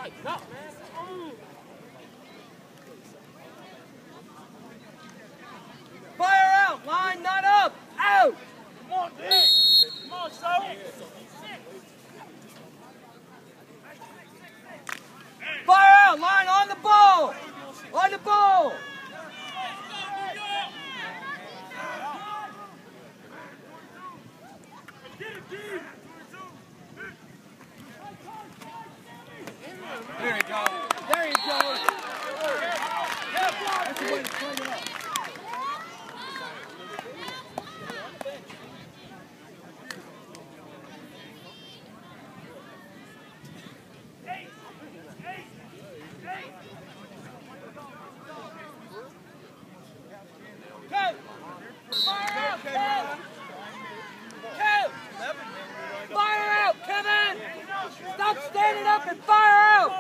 Tighten up, man. Fire out! Line not up! Out! Come on, D! Come on, son! Fire out! Line on the ball! On the ball! There you go. There you go. That's the way to play it up. Fire out, Kevin! Stop standing up and fire out!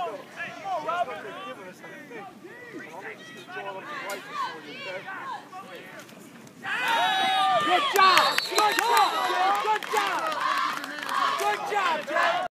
Good job! Good job! Good job! Good job, Jeff!